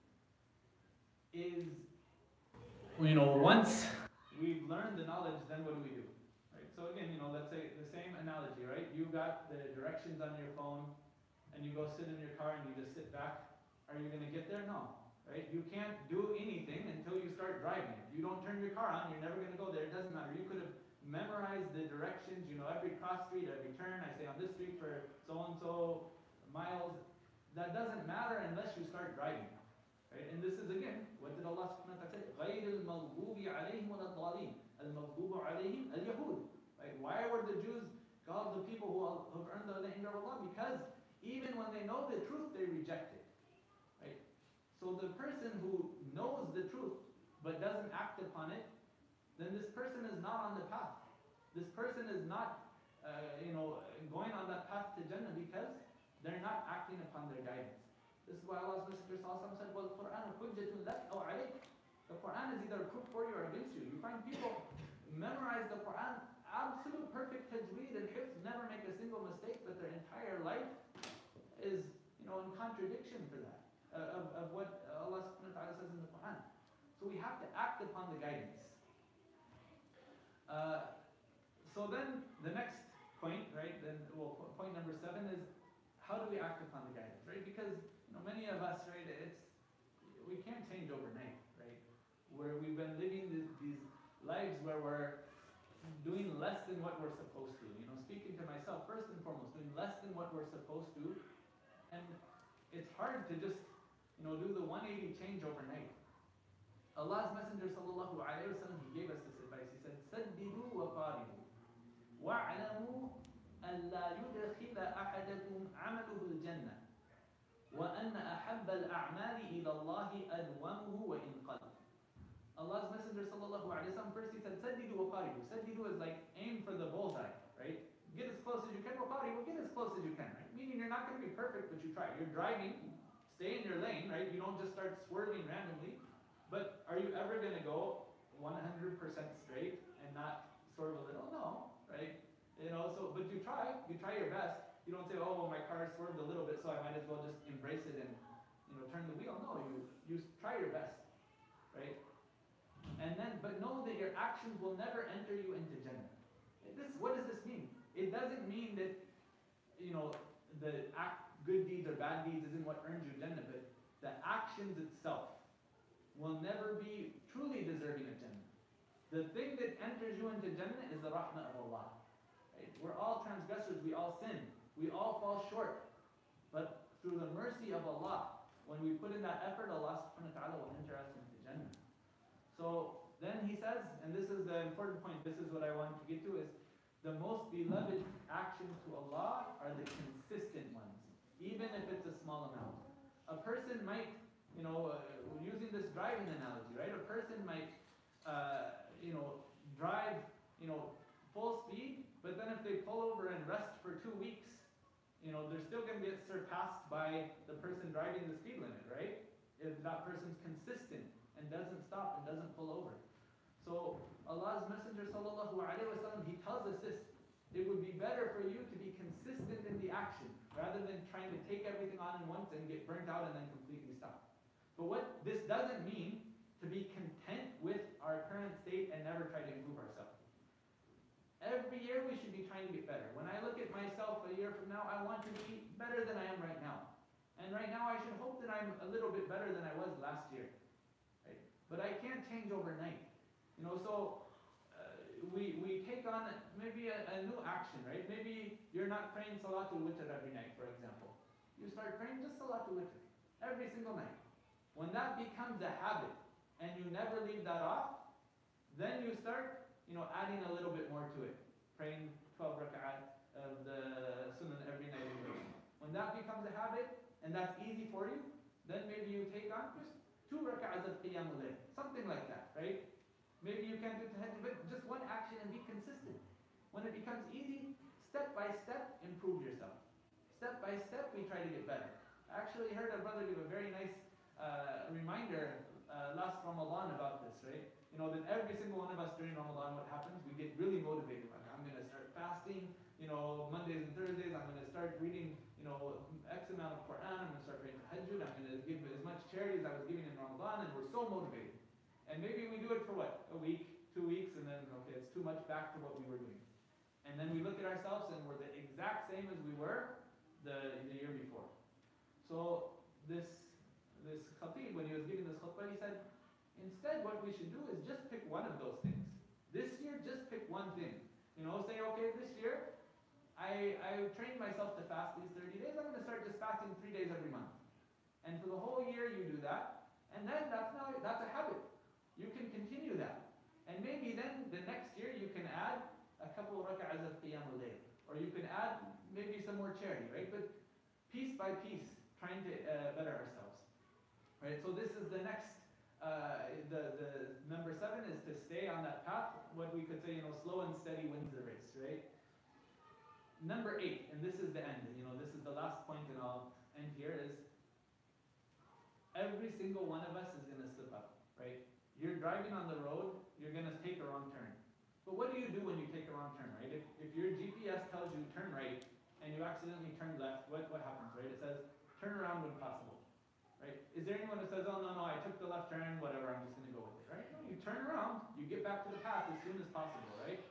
is, you know, once we've learned the knowledge, then what do we do? Right? So again, you know, let's say the same analogy, right? You got the directions on your phone, and you go sit in your car and you just sit back. Are you going to get there? No. Right? You can't do anything until you start driving. If you don't turn your car on, you're never going to go there. It doesn't matter. You could have memorized the directions, you know, every cross street, every turn. I say on this street for so-and-so miles. That doesn't matter unless you start driving. Right? And this is again, what did Allah subhanahu wa ta'ala say? غَيْرِ الْمَغْضُوبِ عَلَيْهِمْ وَلَا الضَّالِينَ الْمَغْضُوبُ عَلَيْهِمْ الْيَهُودِ. Right? Why were the Jews called the people who have earned the anger of Allah? Because even when they know the truth, they reject it. Right? So the person who knows the truth but doesn't act upon it, then this person is not on the path. This person is not, uh, you know, going on that path to Jannah because they're not acting upon their guidance. This is why Allah's Messenger said, "Well, the Quran hujjatun lak aw alayk." The Quran is either proof for you or against you. You find people memorize the Quran, absolute perfect tajweed and hifz, never make a single mistake, but their entire life is, you know, in contradiction for that, uh, of, of what Allah subhanahu wa ta'ala says in the Quran. So we have to act upon the guidance. Uh, so then the next point, right, then, well, point number seven is, how do we act upon the guidance, right? Because, you know, many of us, right, it's, we can't change overnight, right? Where we've been living this, these lives where we're doing less than what we're supposed to. You know, speaking to myself, first and foremost, doing less than what we're supposed to. And it's hard to just, you know, do the one eighty change overnight. Allah's Messenger sallallahu alayhi wa sallam, he gave us this advice. He said, "Saddidu wa qaribu, wa'alamu an la yudkhila ahadakum amaluhu al-jannah, wa anna ahabba al-a'mali ila Allahi adwamuhu wa in qal." Allah's Messenger sallallahu alayhi wa sallam, first he said, "Saddidu wa qaribu." Saddidu is like aim for the bullseye, right? Get as close as you can. Wa qaribu, get as close as you can, right? Meaning you're not going to be perfect, but you try. You're driving, stay in your lane, right? You don't just start swerving randomly. But are you ever going to go one hundred percent straight and not swerve a little? No, right? You know, so, but you try, you try your best. You don't say, oh, well, my car swerved a little bit, so I might as well just embrace it and, you know, turn the wheel. No, you, you try your best, right? And then, but know that your actions will never enter you into Jannah. This, what does this mean? It doesn't mean that, you know, the act, good deeds or bad deeds isn't what earns you Jannah, but the actions itself will never be truly deserving of Jannah. The thing that enters you into Jannah is the rahmah of Allah. Right? We're all transgressors, we all sin, we all fall short. But through the mercy of Allah, when we put in that effort, Allah subhanahu wa ta'ala will enter us into Jannah. So then he says, and this is the important point, this is what I want to get to, is The most beloved actions to Allah are the consistent ones, even if it's a small amount. A person might, you know, uh, using this driving analogy, right? A person might, uh, you know, drive, you know, full speed, but then if they pull over and rest for two weeks, you know, they're still going to get surpassed by the person driving the speed limit, right? If that person's consistent and doesn't stop and doesn't pull over. So Allah's Messenger sallallahu alaihi wasallam, he tells us this. It would be better for you to be consistent in the action rather than trying to take everything on at once and get burnt out and then completely stop. But what this doesn't mean to be content with our current state and never try to improve ourselves. Every year we should be trying to get better. When I look at myself a year from now, I want to be better than I am right now. And right now I should hope that I'm a little bit better than I was last year. Right? But I can't change overnight. You know, so uh, we we take on maybe a, a new action, right? Maybe you're not praying Salatul Witr every night, for example. You start praying just Salatul Witr every single night. When that becomes a habit and you never leave that off, then you start, you know, adding a little bit more to it. Praying twelve rak'at of the sunnah every night of the week. When that becomes a habit and that's easy for you, then maybe you take on just two rak'ats of qiyamul layl, something like that, right? Maybe you can't do tahajjud, but just one action and be consistent. When it becomes easy, step by step, improve yourself. Step by step, we try to get better. I actually heard a brother give a very nice uh, reminder uh, last Ramadan about this, right? You know, that every single one of us during Ramadan, what happens? We get really motivated. Like, I'm going to start fasting, you know, Mondays and Thursdays. I'm going to start reading, you know, X amount of Quran. I'm going to start praying tahajjud. I'm going to give as much charity as I was giving in Ramadan. And we're so motivated. And maybe we do it for what? A week, two weeks, and then, okay, it's too much back to what we were doing. And then we look at ourselves and we're the exact same as we were the, the year before. So this, this khatib, when he was giving this khutbah, he said, instead what we should do is just pick one of those things. This year, just pick one thing. You know, say, okay, this year, I, I trained myself to fast these thirty days. I'm going to start just fasting three days every month. And for the whole year, you do that. And then that's now, that's a habit. You can continue that. And maybe then the next year you can add a couple of rak'ahs of qiyamul layl. Or you can add maybe some more charity, right? But piece by piece, trying to uh, better ourselves. Right? So this is the next, uh, the, the number seven is to stay on that path. What we could say, you know, slow and steady wins the race, right? Number eight, and this is the end, you know, this is the last point and I'll end here, is every single one of us is going to slip up, right? You're driving on the road, you're going to take a wrong turn. But what do you do when you take a wrong turn, right? If, if your G P S tells you turn right and you accidentally turn left, what, what happens, right? It says turn around when possible, right? Is there anyone that says, oh, no, no, I took the left turn, whatever, I'm just going to go with it, right? No, you turn around, you get back to the path as soon as possible, right?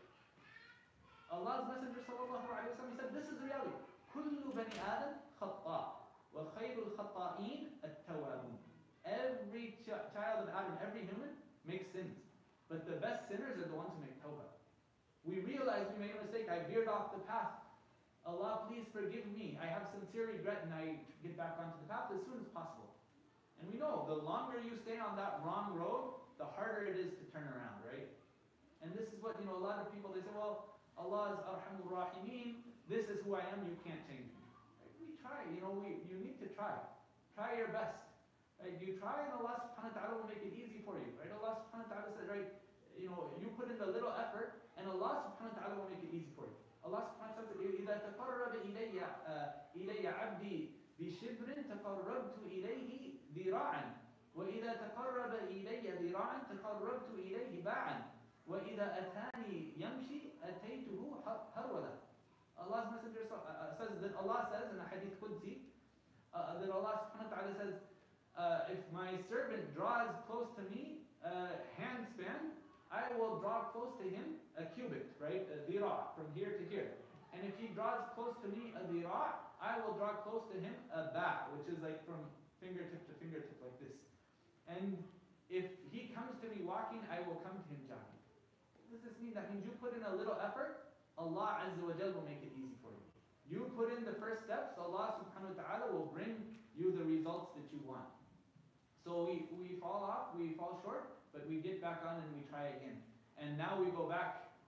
Allah's Messenger sallallahu alaihi wasallam said, this is reality. كل بني آدم خطاء وخير الخطائين التوابون. Every ch child of Adam, every human, makes sins. But the best sinners are the ones who make tawbah. We realize we made a mistake. I veered off the path. Allah, please forgive me. I have sincere regret and I get back onto the path as soon as possible. And we know the longer you stay on that wrong road, the harder it is to turn around, right? And this is what, you know, a lot of people, they say, well, Allah is Arhamur Rahimeen. This is who I am. You can't change me. Right? We try. You know, we, you need to try. Try your best. Right? You try and Allah subhanahu wa ta'ala will make it easy for you. Right? Allah subhanahu wa ta'ala said, right, you know, you put in a little effort and Allah subhanahu wa ta'ala will make it easy for you. Allah subhanahu wa ta'ala said, إِذَا تَقَرَّبَ إِلَيَّ إِلَيَّ عَبْدِي بِشِبْرٍ تَقَرَّبْتُ إِلَيْهِ ذِرَاعًا وَإِذَا تَقَرَّبَ إِلَيَّ ذِرَاعًا تَقَرَّبْتُ إِلَيْهِ بَاعًا وَإِذَا أَتَانِي يَمْشِي أَتَيْتُهُ هَرْوَلًا. Allah's Messenger uh, says that Allah says in a hadith Qudsi, uh, that Allah subhanahu wa ta'ala says, Uh, if my servant draws close to me a uh, handspan, I will draw close to him a cubit, right? A dira, from here to here. And if he draws close to me a dira, I will draw close to him a ba', which is like from fingertip to fingertip like this. And if he comes to me walking, I will come to him jogging. What does this mean? That means you put in a little effort, Allah Azza wa Jal will make it easy for you. You put in the first steps, Allah subhanahu wa ta'ala will bring you the results that you want. So we, we fall off, we fall short, but we get back on and we try again. And now we go back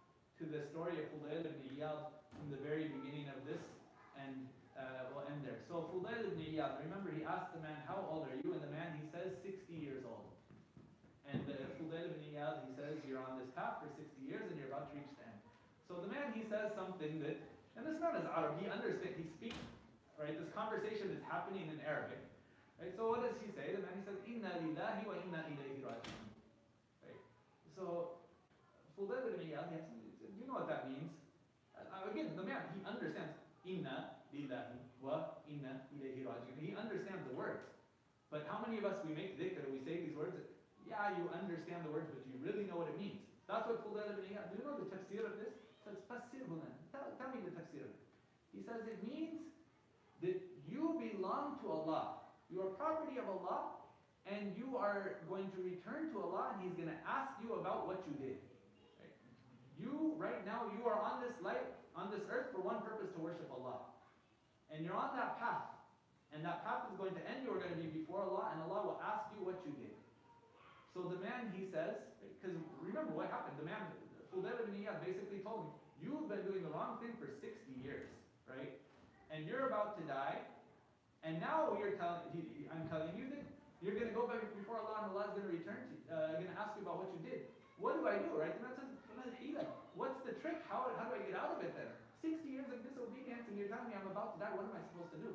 to the story of Fudail ibn Iyad from the very beginning of this, and uh, we'll end there. So Fudail ibn Iyad, remember he asked the man, how old are you? And the man, he says, sixty years old. And uh, Fudail ibn Iyad, he says, you're on this path for sixty years and you're about to reach the end. So the man, he says something that, and it's not as Arab, he understands, he speaks, right? This conversation is happening in Arabic. Right? So what does he say? The man, he says, Inna lillahi wa inna ilayhi raji'un. Right? So, Fudail ibn Iyad, he has, do you know what that means? Uh, again, the man, he understands, Inna lillahi wa inna ilayhi raji'un. He understands the words. But how many of us, we make dhikr, we say these words, yeah, you understand the words, but you really know what it means. That's what Fudail ibn Iyad, do you know the tafsir of this? He says, Fassir huna. Tell, tell me the tafsir of it. He says it means that you belong to Allah. You are property of Allah, and you are going to return to Allah, and He's going to ask you about what you did. Right? You, right now, you are on this life, on this earth for one purpose, to worship Allah. And you're on that path. And that path is going to end, you are going to be before Allah, and Allah will ask you what you did. So the man, he says, because remember what happened, the man, Fudail ibn Iyad basically told him, you've been doing the wrong thing for sixty years, right? And you're about to die, and now you're telling, he, I'm telling you that you're going to go back before Allah, and Allah is going to return to, uh, going to ask you about what you did. What do I do, right? And that says, what's the trick? How, how do I get out of it then? sixty years of disobedience, and you're telling me I'm about to die. What am I supposed to do?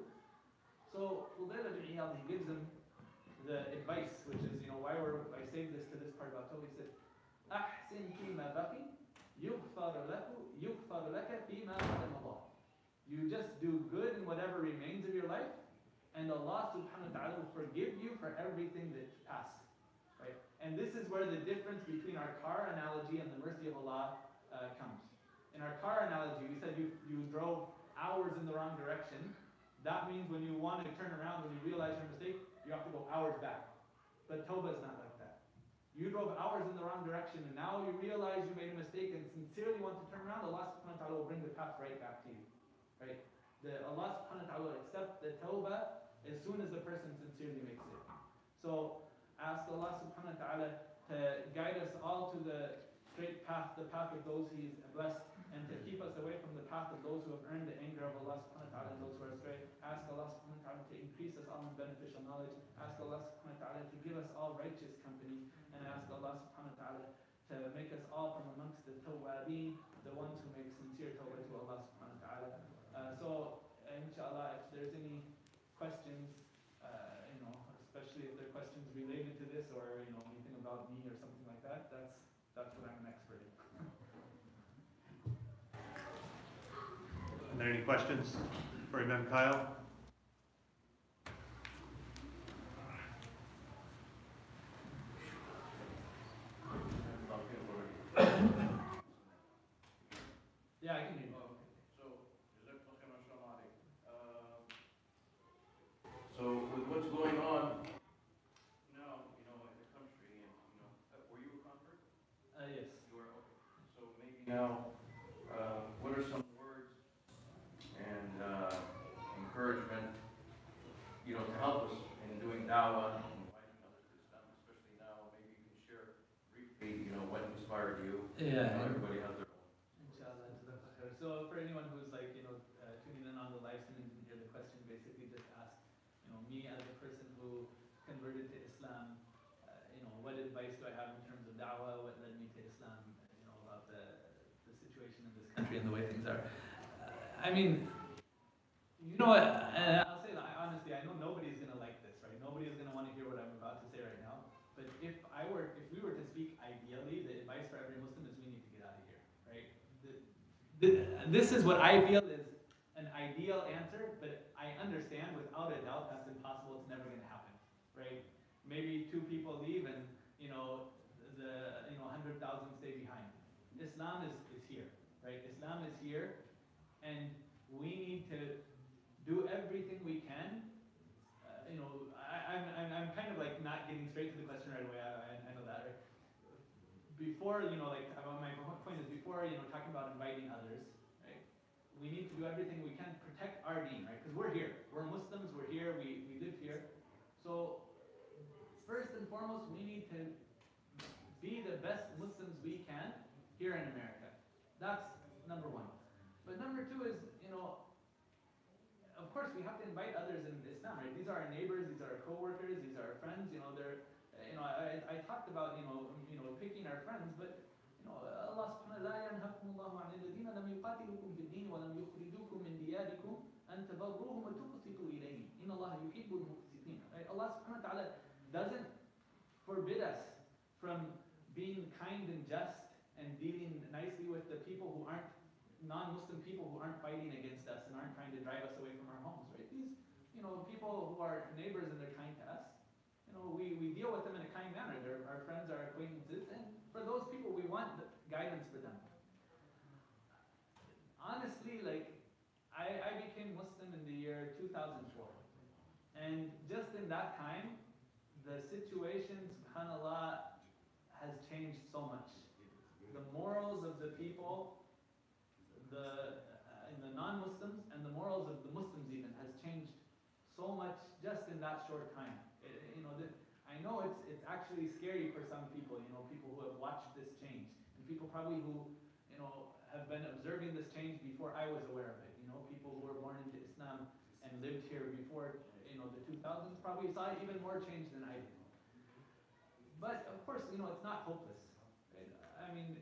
So Fudail ibn Iyad, he gives him the advice, which is, you know, why we're, I saved this to this part about Tawbah. He said, أحسن فيما بقي يغفر لك يغفر لك فيما مضى. You just do good in whatever remains of your life, and Allah subhanahu wa ta'ala will forgive you for everything that passed. Right? And this is where the difference between our car analogy and the mercy of Allah uh, comes. In our car analogy, we said you, you drove hours in the wrong direction. That means when you want to turn around, when you realize your mistake, you have to go hours back. But Tawbah is not like that. You drove hours in the wrong direction, and now you realize you made a mistake and sincerely want to turn around, Allah subhanahu wa ta'ala will bring the path right back to you. Right? The, Allah subhanahu wa ta'ala will accept the Tawbah as soon as the person sincerely makes it. So ask Allah subhanahu wa ta'ala to guide us all to the straight path, the path of those He is blessed, and to keep us away from the path of those who have earned the anger of Allah subhanahu wa ta'ala and those who are astray. Ask Allah subhanahu wa ta'ala to increase us all in beneficial knowledge. Ask Allah subhanahu wa ta'ala to give us all righteous company. And ask Allah subhanahu wa ta'ala to make us all from amongst the tawwabeen, the ones who make sincere tawbah to Allah subhanahu wa ta'ala. Uh, so, uh, inshallah, if there's any questions, uh, you know, especially if there are questions related to this or, you know, anything about me or something like that, that's that's what I'm an expert in. Are there any questions for Imam Kyle? Yeah, I can hear you. Oh, okay. So, uh, so with what's going on now, you know, in the country, and you know, uh, were you a convert? Uh, yes. You were, okay. So maybe now, uh, what are some words and uh, encouragement, you know, to help us in doing dawah and inviting others to Islam, especially now? Maybe you can share briefly, you know, what inspired you. Yeah. You know, everybody has their own. Inshallah. So for anyone who's like, you know, uh, tuning in on the live stream and didn't hear the question, basically just ask, you know, me as a person who converted to Islam, uh, you know, what advice do I have in terms of da'wah, what led me to Islam, you know, about the, the situation in this country and the way things are. Uh, I mean, you know what, uh, I'll say that, honestly, I know nobody's going to like this, right? Nobody's going to want to hear what I'm about to say right now. But if I were, if we were to speak ideally, the advice for every Muslim is we need to get out of here, right? The, This is what I feel is an ideal answer, but I understand without a doubt that's impossible. It's never going to happen, right? Maybe two people leave and, you know, the, you know, one hundred thousand stay behind. Islam is, is here, right? Islam is here, and we need to do everything we can. Uh, you know, I, I'm, I'm, I'm kind of like not getting straight to the question right away. I, I know that, right? Before, you know, like, my point is before, you know, talking about inviting others, right? We need to do everything we can to protect our deen, right? Because we're here. We're Muslims, we're here, we, we live here. So, first and foremost, we need to be the best Muslims we can here in America. That's number one. But number two is, you know, of course we have to invite others in Islam, right? These are our neighbors, these are our co-workers, these are our friends, you know, they're, you know, I, I talked about, you know, you know, picking our friends, but, you know, Allah subhanahu wa ta'ala, لا ينهاكم الله عن الذين لم يقاتلوكم في الدين ولم يخرجوكم من دياركم أن تبروهم وتقسطوا إليهم إن الله يحب المقسطين. Right? Allah subhanahu wa ta'ala doesn't forbid us from being kind and just and dealing nicely with the people who aren't non-Muslim people who aren't fighting against us and aren't trying to drive us away from our homes, right? These, you know, people who are neighbors and they're kind to us, you know, we, we deal with them in a kind manner. They're our friends, our acquaintances, and for those people, we want guidance for them. Honestly, like, I, I became Muslim in the year two thousand four. And just in that time, the situation, subhanAllah, has changed so much. The morals of the people, the uh, in the non-Muslims, and the morals of the Muslims even has changed so much just in that short time. It, you know, the, I know it's it's actually scary for some people. You know, people who have watched this change, and people probably who you know have been observing this change before I was aware of it. You know, people who were born into Islam and lived here before you know the two thousands probably saw even more change than I did. But of course, you know, it's not hopeless. Right? I mean,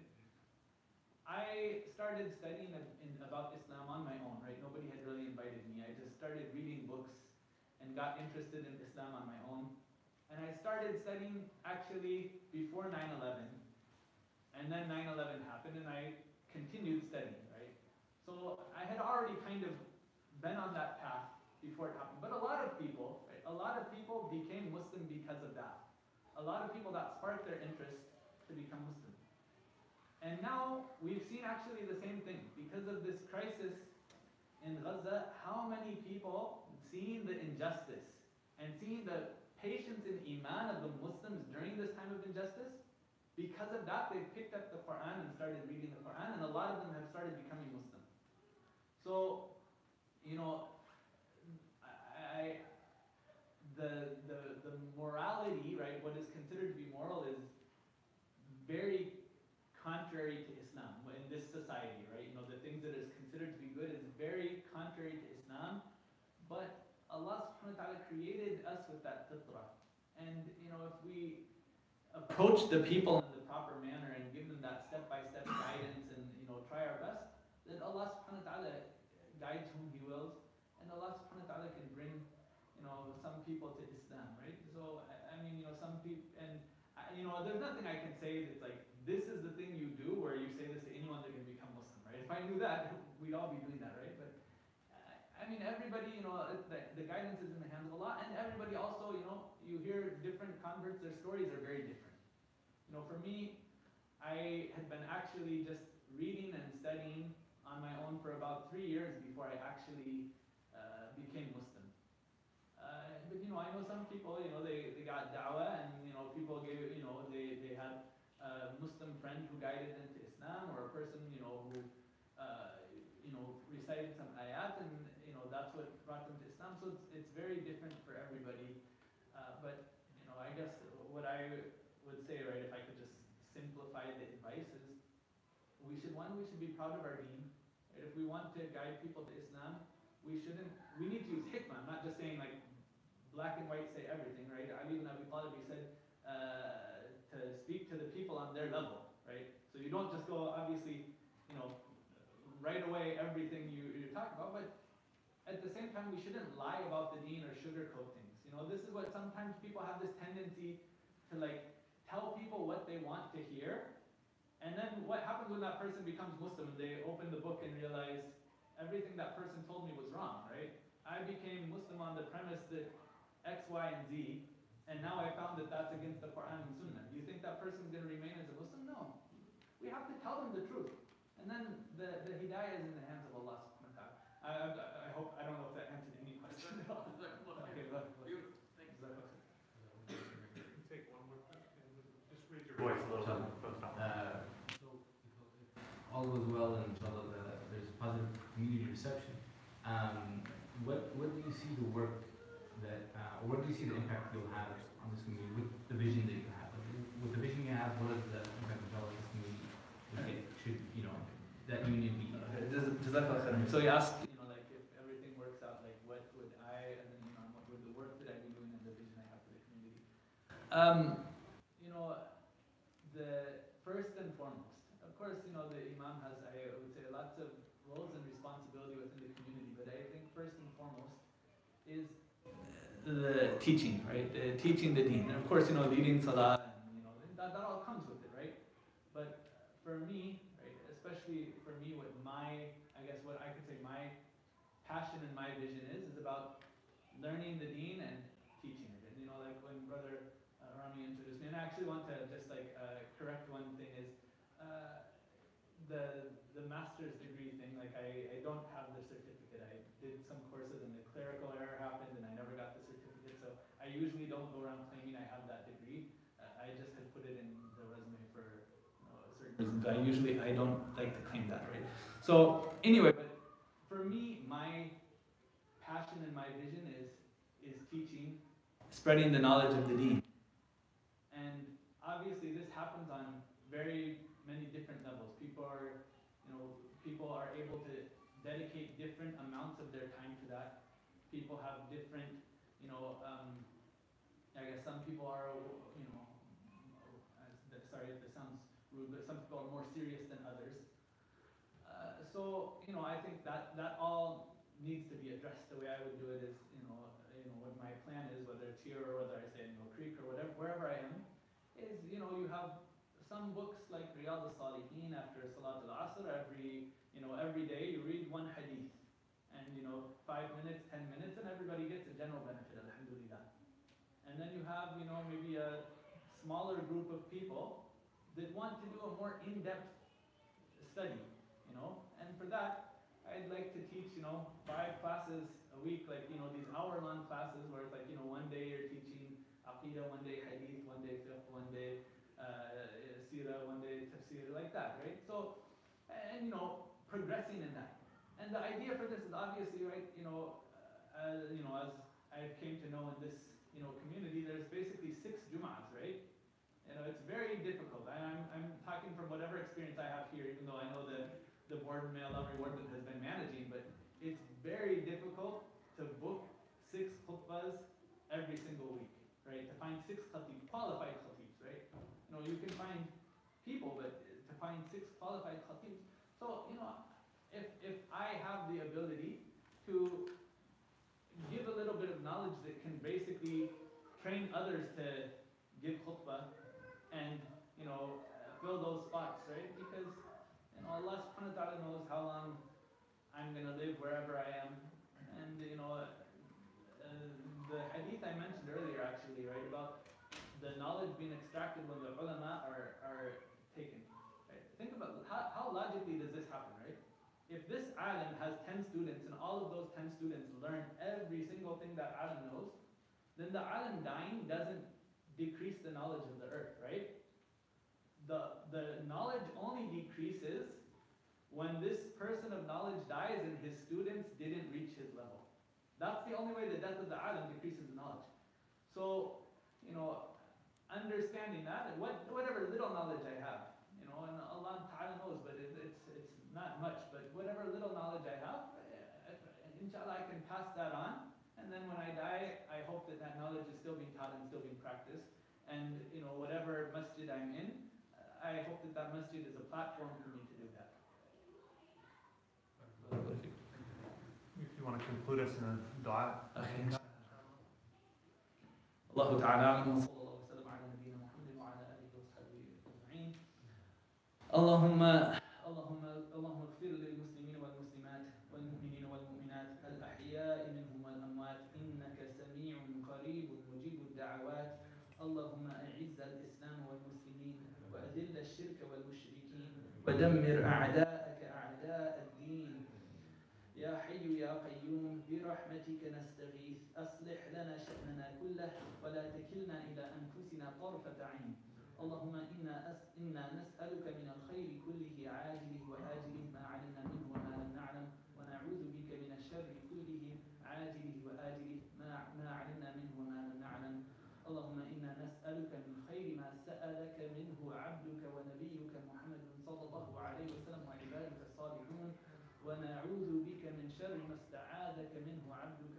I started studying in, about Islam on my own, right? Nobody had really invited me. I just started reading books and got interested in Islam on my own. And I started studying actually before nine eleven. And then nine eleven happened and I continued studying, right? So I had already kind of been on that path before it happened. But a lot of people, right? A lot of people became Muslim because of that. A lot of people that sparked their interest to become Muslim. And now we've seen actually the same thing. Because of this crisis in Gaza, how many people, seeing the injustice and seeing the patience and iman of the Muslims during this time of injustice, because of that they've picked up the Quran and started reading the Quran, and a lot of them have started becoming Muslim. So, you know, I, the, the, the morality, right, what is considered to be moral is very contrary to Islam in this society, right? You know, the things that is considered to be good is very contrary to Islam, but Allah subhanahu wa ta'ala created us with that fitrah. And, you know, if we approach the people in the proper manner and give them that step-by-step guidance and, you know, try our best, then Allah subhanahu wa ta'ala guides whom He wills, and Allah subhanahu wa ta'ala can bring, you know, some people to Islam, right? So, I, I mean, you know, some people, and, I, you know, there's nothing I can say that's like, this is the thing you do where you say this to anyone that can become Muslim, right? If I knew that, we'd all be doing that, right? But, uh, I mean, everybody, you know, the, the guidance is in the hands of Allah, and everybody also, you know, you hear different converts, their stories are very different. You know, for me, I had been actually just reading and studying on my own for about three years before I actually uh, became Muslim. Uh, but you know, I know some people, you know, they, they got da'wah and, you know, people gave, you know, they, they had a Muslim friend who guided them to Islam, or a person, you know, who, uh, you know, recited some ayat, and, you know, that's what brought them to Islam. So it's, it's very different for everybody. Uh, but, you know, I guess what I would say, right, if I could just simplify the advice is, we should, one, we should be proud of our deen. Right? If we want to guide people to Islam, we shouldn't, we need to use hikmah. I'm not just saying like black and white say everything, right? Ali ibn Abi Talib, he said uh, to speak to the people on their level, right? So you don't just go, obviously, you know, right away everything you, you're talking about, but at the same time, we shouldn't lie about the deen or sugarcoat things. You know, this is what sometimes people have this tendency to like tell people what they want to hear, and then what happens when that person becomes Muslim and they open the book and realize everything that person told me was wrong, right? I became Muslim on the premise that X, Y, and Z, and now I found that that's against the Quran and Sunnah. Do you think that person's going to remain as a Muslim? No. We have to tell them the truth. And then the, the hidayah is in the hands of Allah subhanahu wa ta'ala. I, I, I hope, I don't know if that answered any question at all. Okay, look, look. Take one more question. Just raise your voice a little bit. Uh, so, if all goes well and inshallah the, there's positive community reception, um, what, what do you see the work that, uh, or what do you see the impact you'll have on this community with the vision that you have? With the vision you have, what is the impact of this community that it should, you know, that union be? Okay, Jaz- Jazakallah khairan. So you asked, you know, like if everything works out, like what would I, and then you know, what would the work that I be doing and the vision I have for the community? Um, you know, the first and foremost, of course, you know, the Imam has, I would say, lots of roles and responsibility within the community, but I think first and foremost is the teaching, right? The teaching the deen, and of course, you know, leading salah, and you know, that, that all comes with it, right? But for me, right, especially for me, what my, I guess, what I could say, my passion and my vision is, is about learning the deen and teaching it. And you know, like when Brother uh, Rami introduced me, and I actually want to just like uh, correct one thing is, uh, the the master's degree thing, like I, I don't have the certificate. I did some courses and the clerical error happened and I never got the certificate. So I usually don't go around claiming I have that degree. Uh, I just had put it in the resume for you know, certain reasons. I usually, I don't like to claim that, right? So anyway, but for me, my passion and my vision is, is teaching, spreading the knowledge of the deen. And obviously this happens on very many different levels. People are, you know, people are able to dedicate different amounts of their time to that. People have different, you know, um, I guess some people are, you know, uh, sorry if this sounds rude, but some people are more serious than others. Uh, so, you know, I think that that all needs to be addressed. The way I would do it is, you know, you know what my plan is, whether it's here or whether I say in Mill Creek or whatever, wherever I am, is, you know, you have some books like Riyadh al-Salihin after Salat al-Asr, every, you know, every day you read one hadith. And, you know, five minutes, ten minutes, and everybody gets a general benefit, alhamdulillah. And then you have, you know, maybe a smaller group of people that want to do a more in-depth study, you know. And for that, I'd like to teach, you know, five classes a week, like, you know, these hour-long classes where it's like, you know, one day you're teaching Aqidah, one day Hadith, one day Fiqh, one day uh, Sirah, one day Tafsir, like that, right? So, and, you know, progressing in that. And the idea for this is obviously, right, you know, uh, you know, as I came to know in this, you know, community, there's basically six Jum'ahs, right? You know, it's very difficult. I, I'm, I'm talking from whatever experience I have here, even though I know the, the board May Allah reward that has been managing, but it's very difficult to book six khutbahs every single week, right? To find six khatib, qualified khatibs, right? You know, you can find people, but to find six qualified khatibs. So, you know, if, if I have the ability to give a little bit of knowledge that can basically train others to give khutbah and, you know, uh, fill those spots, right? Because, you know, Allah subhanahu wa ta'ala knows how long I'm going to live wherever I am. And, you know, uh, the hadith I mentioned earlier, actually, right, about the knowledge being extracted when the ulama are, are taken. Right? Think about how, how logically does this happen, right? If this alim has ten students and all of those ten students learn every single thing that alim knows, then the alim dying doesn't decrease the knowledge of the earth, right? The, the knowledge only decreases when this person of knowledge dies and his students didn't reach his level. That's the only way the death of the alim decreases the knowledge. So, you know, understanding that, and what, whatever little knowledge I have, you know, and Allah Ta'ala knows, but it, it's, it's not much, but whatever little knowledge I have, inshallah I can pass that on, and then when I die, I hope that that knowledge is still being taught and still being practiced, and, you know, whatever masjid I'm in, I hope that that masjid is a platform for me to do that. If you want to conclude us in a dua. Okay. الله تعالى أعلم وصلى الله وسلم على نبينا محمد وعلى آله وصحبه أجمعين. اللهم اللهم اللهم اغفر للمسلمين والمسلمات والمؤمنين والمؤمنات الأحياء منهم والأموات إنك سميع قريب مجيب الدعوات. اللهم أعز الإسلام والمسلمين وأذل الشرك والمشركين ودمر أعداءك أعداء الدين. يا حي يا قيوم برحمتك نستغيث أصلح لنا شأننا كله ولا تكلنا إلى أنفسنا طرفة عين. اللهم إنا أس إنا نسألك من الخير كله عاجله وآجله ما علمنا منه وما لم نعلم ونعوذ بك من الشر كله عاجله وآجله ما ما علمنا منه وما لم نعلم. اللهم إنا نسألك من خير ما سألك منه عبدك ونبيك محمد صلى الله عليه وسلم وعبادك الصالحين ونعوذ بك من شر ما استعاذك منه عبدك